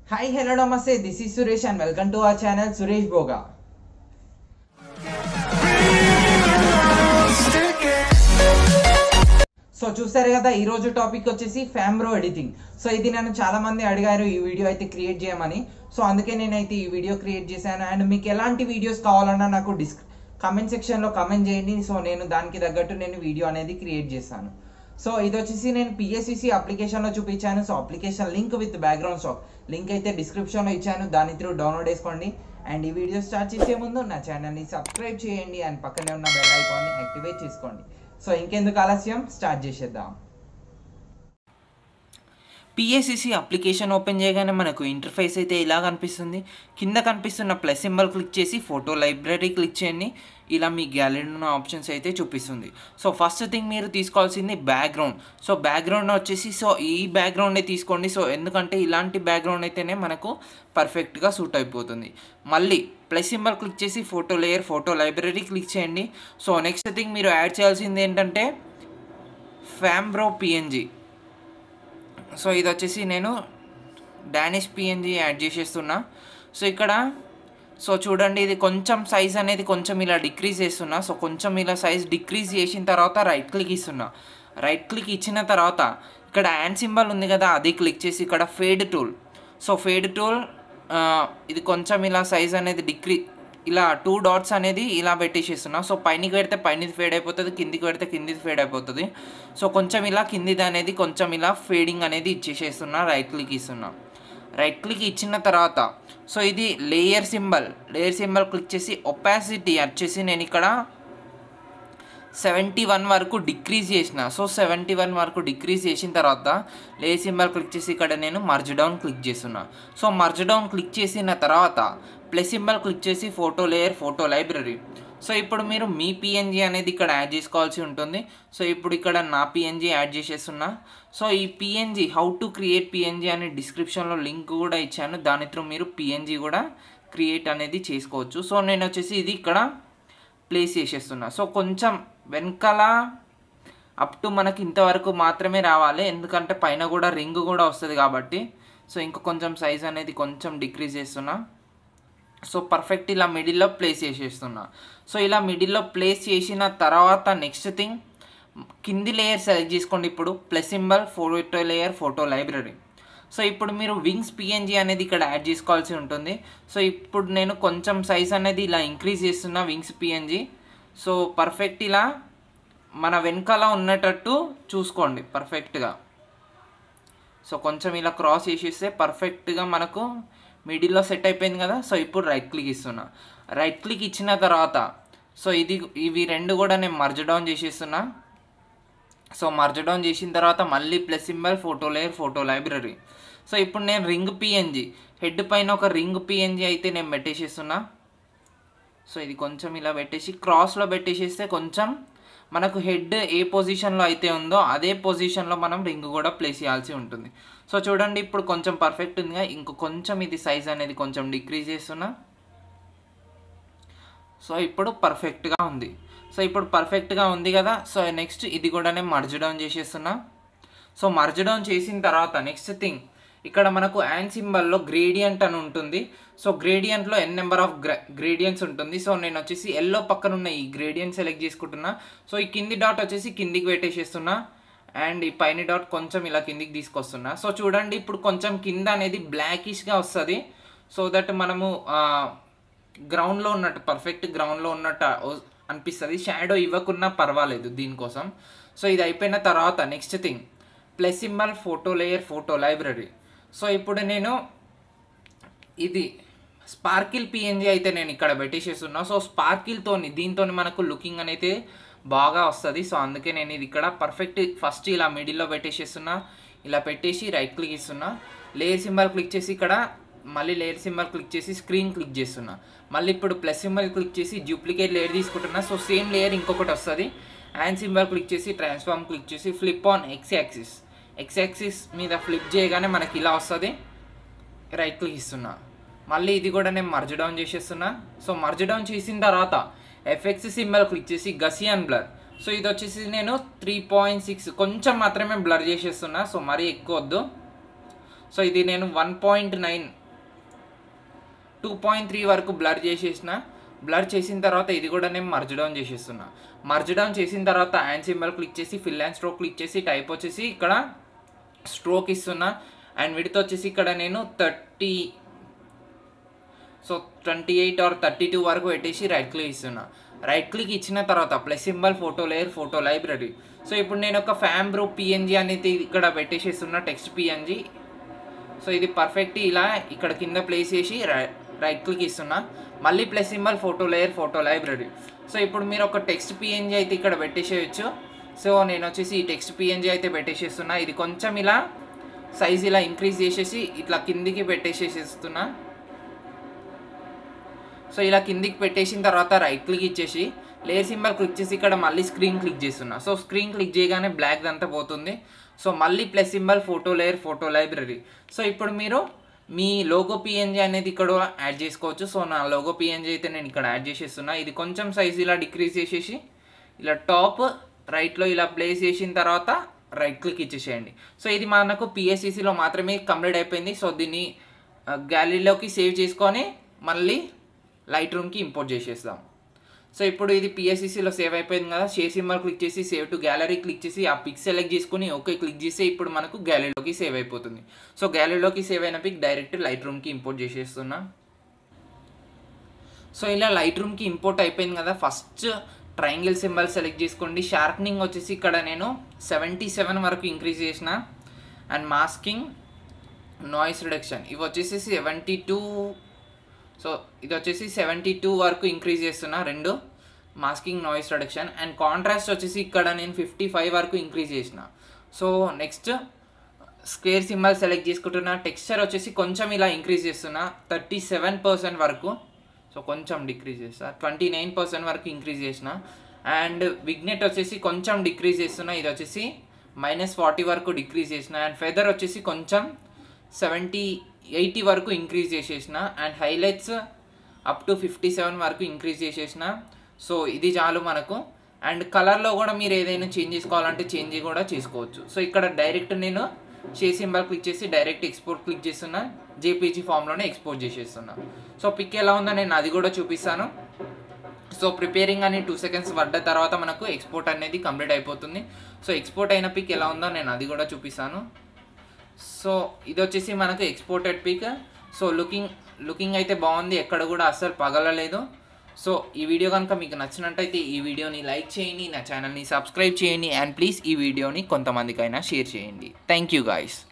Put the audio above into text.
Hi, hello, namaste. This is Suresh and welcome to our channel Suresh Boga. So చూసారు కదా ఈ రోజు topic వచ్చేసి ఫామ్రో ఎడిటింగ్. సో ఇది నన్ను చాలా మంది అడిగారు ఈ వీడియో అయితే క్రియేట్ చేయమని. సో అందుకే నేనైతే ఈ వీడియో క్రియేట్ చేశాను. అండ్ మీకు ఎలాంటి వీడియోస్ కావాలన్నా నాకు కమెంట్ సెక్షన్లో కమెంట్ చేయండి. సో నేను దానికి తగ్గట్టు నేను వీడియో అనేది క్రియేట్ చేశాను. సో ఇది వచ్చేసి నేను పిఎస్సిసి అప్లికేషన్లో చూపించాను. So application link with background stack link అయితే డిస్క్రిప్షన్లో ఇచ్చాను. దాని త్రూ డౌన్లోడ్ చేసుకోండి. అండ్ ఈ వీడియో స్టార్ట్ చేసే ముందు నా ఛానల్ని సబ్స్క్రైబ్ చేయండి అండ్ పక్కనే ఉన్న బెల్ ఐకాన్ని యాక్టివేట్ చేసుకోండి. సో ఇంకెందుకు ఆలస్యం, స్టార్ట్ చేసేద్దాం. పిఎస్సిసి అప్లికేషన్ ఓపెన్ చేయగానే మనకు ఇంటర్ఫేస్ అయితే ఇలా కనిపిస్తుంది. కింద కనిపిస్తున్న ప్లస్ సింబల్ క్లిక్ చేసి ఫోటో లైబ్రరీ క్లిక్ చేయండి. ఇలా మీ గ్యాలరీలో ఉన్న ఆప్షన్స్ అయితే చూపిస్తుంది. సో ఫస్ట్ థింగ్ మీరు తీసుకోవాల్సింది బ్యాక్గ్రౌండ్. సో బ్యాక్గ్రౌండ్ వచ్చేసి ఈ బ్యాక్గ్రౌండే తీసుకోండి. సో ఎందుకంటే ఇలాంటి బ్యాక్గ్రౌండ్ అయితేనే మనకు పర్ఫెక్ట్గా సూట్ అయిపోతుంది. మళ్ళీ ప్లస్ సింబల్ క్లిక్ చేసి photo layer photo library click చేయండి. సో నెక్స్ట్ థింగ్ మీరు యాడ్ చేయాల్సింది ఏంటంటే ఫామ్రో పిఎన్జీ. సో ఇది వచ్చేసి నేను డానిష్ పిఎన్జీ యాడ్ చేసేస్తున్నా. సో ఇక్కడ చూడండి, ఇది కొంచెం సైజ్ అనేది కొంచెం ఇలా డిక్రీజ్ చేస్తున్నా. సో కొంచెం ఇలా సైజ్ డిక్రీజ్ చేసిన తర్వాత రైట్ క్లిక్ ఇస్తున్నా. రైట్ క్లిక్ ఇచ్చిన తర్వాత ఇక్కడ హ్యాండ్ సింబల్ ఉంది కదా, అది క్లిక్ చేసి ఇక్కడ fade tool. So fade tool ఇది కొంచెం ఇలా సైజ్ అనేది ఇలా 2 డాట్స్ అనేది ఇలా పెట్టేసేస్తున్నా. సో పైనకి పెడితే పైనది ఫేడ్ అయిపోతుంది, కిందికి పెడితే కిందిది ఫేడ్ అయిపోతుంది. సో కొంచెం ఇలా కిందిది అనేది కొంచెం ఇలా ఫేడింగ్ అనేది ఇచ్చేసేస్తున్నా. రైట్ క్లిక్ ఇస్తున్నా. రైట్ క్లిక్ ఇచ్చిన తర్వాత సో ఇది లేయర్ సింబల్ క్లిక్ చేసి ఒపాసిటీ వచ్చేసి నేను ఇక్కడ 71 వరకు డిక్రీజ్ చేసిన. సో 71 వరకు డిక్రీజ్ చేసిన తర్వాత లేయర్ సింబల్ క్లిక్ చేసి ఇక్కడ నేను మర్జ్ డౌన్ క్లిక్ చేస్తున్నా. సో మర్జ్ డౌన్ క్లిక్ చేసిన తర్వాత ప్లస్ సింబల్ క్లిక్ చేసి photo layer photo library. So ఇప్పుడు మీరు మీ పిఎన్జీ అనేది ఇక్కడ యాడ్ చేసుకోవాల్సి ఉంటుంది. సో ఇప్పుడు ఇక్కడ నా పిఎన్జీ యాడ్ చేసేస్తున్నా. సో ఈ PNG how to create PNG అనే డిస్క్రిప్షన్లో లింక్ కూడా ఇచ్చాను. దాని త్రూ మీరు పిఎన్జీ కూడా క్రియేట్ అనేది చేసుకోవచ్చు. సో నేను వచ్చేసి ఇది ఇక్కడ ప్లేస్ చేసేస్తున్నా. సో కొంచెం వెనకాల అప్ టు మనకి ఇంతవరకు మాత్రమే రావాలి, ఎందుకంటే పైన కూడా రింగ్ కూడా వస్తుంది కాబట్టి. సో ఇంకా కొంచెం సైజ్ అనేది కొంచెం డిక్రీజ్ చేస్తున్నా. సో పర్ఫెక్ట్ ఇలా మిడిల్లో ప్లేస్ చేసేస్తున్నా. సో ఇలా మిడిల్లో ప్లేస్ చేసిన తర్వాత నెక్స్ట్ థింగ్ కింది లేయర్ సెలెక్ట్ చేసుకోండి. ఇప్పుడు plus symbol photo layer photo library. So ఇప్పుడు మీరు వింగ్స్ పిఎన్జీ అనేది ఇక్కడ యాడ్ చేసుకోవాల్సి ఉంటుంది. సో ఇప్పుడు నేను కొంచెం సైజ్ అనేది ఇలా ఇంక్రీజ్ చేస్తున్నా వింగ్స్ పిఎన్జీ. సో పర్ఫెక్ట్ ఇలా మన వెనకాల ఉన్నటట్టు చూసుకోండి పర్ఫెక్ట్గా. సో కొంచెం ఇలా క్రాస్ చేసేస్తే పర్ఫెక్ట్గా మనకు మిడిల్లో సెట్ అయిపోయింది కదా. సో ఇప్పుడు రైట్ క్లిక్ ఇస్తున్నా. రైట్ క్లిక్ ఇచ్చిన తర్వాత సో ఇవి రెండు కూడా నేను మర్జ్ డౌన్ చేసేస్తున్నా. సో మర్జ్ డౌన్ చేసిన తర్వాత మళ్ళీ plus symbol photo layer photo library. So ఇప్పుడు నేను రింగ్ పిఎన్జీ హెడ్ పైన ఒక రింగ్ పిఎన్జీ అయితే నేను పెట్టేసేస్తున్నా. సో ఇది కొంచెం ఇలా పెట్టేసి క్రాస్లో పెట్టేసేస్తే కొంచెం మనకు హెడ్ ఏ పొజిషన్లో అయితే ఉందో అదే పొజిషన్లో మనం రింగ్ కూడా ప్లేస్ చేయాల్సి ఉంటుంది. సో చూడండి ఇప్పుడు కొంచెం పర్ఫెక్ట్ ఉందిగా. ఇంకో కొంచెం ఇది సైజ్ అనేది కొంచెం డిక్రీజ్ చేస్తున్నా. సో ఇప్పుడు పర్ఫెక్ట్గా ఉంది. సో ఇప్పుడు పర్ఫెక్ట్గా ఉంది కదా. సో నెక్స్ట్ ఇది కూడా నేను మర్జ్ డౌన్ చేసేస్తున్నా. సో మర్జ్ డౌన్ చేసిన తర్వాత నెక్స్ట్ థింగ్ ఇక్కడ మనకు హ్యాండ్ సింబల్లో గ్రేడియంట్ అని ఉంటుంది. సో గ్రేడియంట్లో n నెంబర్ ఆఫ్ గ్రేడియంట్స్ ఉంటుంది. సో నేను వచ్చేసి ఎల్లో పక్కన ఉన్న ఈ గ్రేడియంట్ సెలెక్ట్ చేసుకుంటున్నా. సో ఈ కింది డాట్ వచ్చేసి కిందికి పెట్టేసేస్తున్నా. అండ్ ఈ పైన డాట్ కొంచెం ఇలా కిందికి తీసుకొస్తున్నా. సో చూడండి ఇప్పుడు కొంచెం కింద అనేది బ్లాకిష్గా వస్తుంది. సో దట్ మనము గ్రౌండ్లో ఉన్నట్టు పర్ఫెక్ట్ గ్రౌండ్లో ఉన్నట్టు అనిపిస్తుంది. షాడో ఇవ్వకున్నా పర్వాలేదు దీనికోసం. సో ఇది అయిపోయిన తర్వాత next thing plus symbol photo layer photo library. So ఇప్పుడు నేను ఇది స్పార్కిల్ పిఎన్జీ అయితే నేను ఇక్కడ పెట్టేసేస్తున్నా. సో దీంతో మనకు లుకింగ్ అనేది బాగా వస్తుంది. సో అందుకే నేను ఇది ఇక్కడ పర్ఫెక్ట్ ఫస్ట్ ఇలా మిడిల్లో పెట్టేసేస్తున్నా. ఇలా పెట్టేసి రైట్ క్లిక్ ఇస్తున్నా. లేయర్ సింబల్ క్లిక్ చేసి ఇక్కడ మళ్ళీ లేయర్ సింబల్ క్లిక్ చేసి స్క్రీన్ క్లిక్ చేస్తున్నా. మళ్ళీ ఇప్పుడు ప్లస్ సింబల్ క్లిక్ చేసి డూప్లికేట్ లేయర్ తీసుకుంటున్నా. సో సేమ్ లేయర్ ఇంకొకటి వస్తుంది. హ్యాండ్ సింబల్ క్లిక్ చేసి ట్రాన్స్ఫార్మ్ క్లిక్ చేసి ఫ్లిప్ ఆన్ ఎక్స్ యాక్సిస్ మీద ఫ్లిప్ చేయగానే మనకి ఇలా వస్తుంది. రైట్ క్లిక్ ఇస్తున్నా. మళ్ళీ ఇది కూడా నేను మర్జ్ డౌన్ చేసేస్తున్నా. సో మర్జ్ డౌన్ చేసిన తర్వాత ఎఫెక్ట్స్ సింబల్ క్లిక్ చేసి గసియన్ బ్లర్. సో ఇది వచ్చేసి నేను 3.6 కొంచెం మాత్రమే బ్లర్ చేసేస్తున్నా. సో మరీ ఎక్కువ వద్దు. సో ఇది నేను 1.9 2.3 వరకు బ్లర్ చేసేసిన. బ్లర్ చేసిన తర్వాత ఇది కూడా నేను మర్జ్ డౌన్ చేసేస్తున్నా. మర్జ్ డౌన్ చేసిన తర్వాత హ్యాండ్ సింబల్ క్లిక్ చేసి ఫిల్ అండ్ స్ట్రోక్ క్లిక్ చేసి టైప్ వచ్చేసి ఇక్కడ స్ట్రోక్ ఇస్తున్నా. అండ్ విడ్త్ వచ్చేసి ఇక్కడ నేను 28 ఆర్ 32 వరకు పెట్టేసి రైట్ క్లిక్ ఇస్తున్నా. రైట్ క్లిక్ ఇచ్చిన తర్వాత plus symbol photo layer photo library. So ఇప్పుడు నేను ఒక ఫ్యామ్బ్రో పిఎన్జీ అనేది ఇక్కడ పెట్టేసేస్తున్నా, టెక్స్ట్ పిఎన్జీ. సో ఇది పర్ఫెక్ట్ ఇలా ఇక్కడ కింద ప్లేస్ చేసి రైట్ క్లిక్ ఇస్తున్నా. మళ్ళీ plus symbol photo layer photo library. So ఇప్పుడు మీరు ఒక టెక్స్ట్ పిఎన్జీ అయితే ఇక్కడ పెట్టేసేయచ్చు. సో నేను వచ్చేసి ఈ టెక్స్ట్ పిఎన్జీ అయితే పెట్టేసేస్తున్నా. ఇది కొంచెం ఇలా సైజ్ ఇలా ఇంక్రీజ్ చేసేసి ఇట్లా కిందికి పెట్టేసేస్తున్నా. సో ఇలా కిందికి పెట్టేసిన తర్వాత రైట్ క్లిక్ ఇచ్చేసి లేయర్ సింబల్ క్లిక్ చేసి ఇక్కడ మళ్ళీ స్క్రీన్ క్లిక్ చేస్తున్నా. సో స్క్రీన్ క్లిక్ చేయగానే బ్లాక్ అంతా పోతుంది. సో మళ్ళీ plus symbol photo layer photo library. So ఇప్పుడు మీరు మీ లోగో పిఎన్జీ అనేది ఇక్కడ యాడ్ చేసుకోవచ్చు. సో నా లోగో పిఎన్జీ అయితే నేను ఇక్కడ యాడ్ చేసేస్తున్నా. ఇది కొంచెం సైజ్ ఇలా డిక్రీజ్ చేసేసి ఇలా టాప్ రైట్లో ఇలా ప్లేస్ చేసిన తర్వాత రైట్ క్లిక్ ఇచ్చేసేయండి. సో ఇది మనకు పిఎస్సిసిలో మాత్రమే కంప్లీట్ అయిపోయింది. సో దీన్ని గ్యాలరీలోకి సేవ్ చేసుకొని మళ్ళీ లైట్ రూమ్కి ఇంపోర్ట్ చేసేస్తాం. సో ఇప్పుడు ఇది పిఎస్సిసిలో సేవ్ అయిపోయింది కదా. షేర్ సింబల్ క్లిక్ చేసి సేవ్ టు గ్యాలరీ క్లిక్ చేసి ఆ పిక్ సెలెక్ట్ చేసుకుని ఓకే క్లిక్ చేసి ఇప్పుడు మనకు గ్యాలరీలోకి సేవ్ అయిపోతుంది. సో గ్యాలరీలోకి సేవ్ అయిన పిక్ డైరెక్ట్ లైట్ రూమ్కి ఇంపోర్ట్ చేసేస్తున్నా. సో ఇలా లైట్ రూమ్కి ఇంపోర్ట్ అయిపోయింది కదా. ఫస్ట్ ట్రయాంగిల్ సింబల్ సెలెక్ట్ చేసుకోండి. షార్ప్నింగ్ వచ్చేసి ఇక్కడ నేను 77 వరకు ఇంక్రీజ్ చేసిన. అండ్ మాస్కింగ్ నాయిస్ రిడక్షన్ ఇవి వచ్చేసి 72. సో ఇది వచ్చేసి 72 వరకు ఇంక్రీజ్ చేస్తున్నా రెండు. Masking noise reduction. And contrast వచ్చేసి ఇక్కడ నేను 55 వరకు ఇంక్రీజ్ చేసిన. So next square symbol select చేసుకుంటున్నా. టెక్స్చర్ వచ్చేసి కొంచెం ఇలా ఇంక్రీజ్ చేస్తున్నా 37% వరకు. సో కొంచెం డిక్రీజ్ చేస్తా 29% వరకు ఇంక్రీజ్ చేసిన. అండ్ విగ్నెట్ వచ్చేసి కొంచెం డిక్రీజ్ చేస్తున్నా. ఇది వచ్చేసి -40 వరకు డిక్రీజ్ చేసిన. అండ్ ఫెదర్ వచ్చేసి కొంచెం 80 వరకు ఇంక్రీజ్ చేసేసిన. అండ్ హైలైట్స్ అప్ టు 57 వరకు ఇంక్రీజ్ చేసేసిన. సో ఇది చాలు మనకు. అండ్ కలర్లో కూడా మీరు ఏదైనా చేంజ్ చేసుకోవాలంటే చేంజ్ కూడా చేసుకోవచ్చు. సో ఇక్కడ డైరెక్ట్ నేను షేర్ సింబల్ క్లిక్ చేసి డైరెక్ట్ ఎక్స్పోర్ట్ క్లిక్ చేస్తున్నా. జేపీజీ ఫామ్లోనే ఎక్స్పోర్ట్ చేసేస్తున్నా. సో పిక్ ఎలా ఉందో నేను అది కూడా చూపిస్తాను. సో ప్రిపేరింగ్ అని 2 సెకండ్స్ పడ్డ తర్వాత మనకు ఎక్స్పోర్ట్ అనేది కంప్లీట్ అయిపోతుంది. సో ఎక్స్పోర్ట్ అయిన పిక్ ఎలా ఉందో నేను అది కూడా చూపిస్తాను. సో ఇది వచ్చేసి మనకు ఎక్స్పోర్టెడ్ పిక్. సో లుకింగ్ అయితే బాగుంది, ఎక్కడ కూడా అస్సలు పగలలేదు. సో ఈ వీడియో కనుక మీకు నచ్చినట్టయితే ఈ వీడియోని లైక్ చేయండి, నా ఛానల్ని సబ్స్క్రైబ్ చేయండి. అండ్ ప్లీజ్ ఈ వీడియోని కొంతమందికైనా షేర్ చేయండి. Thank you guys.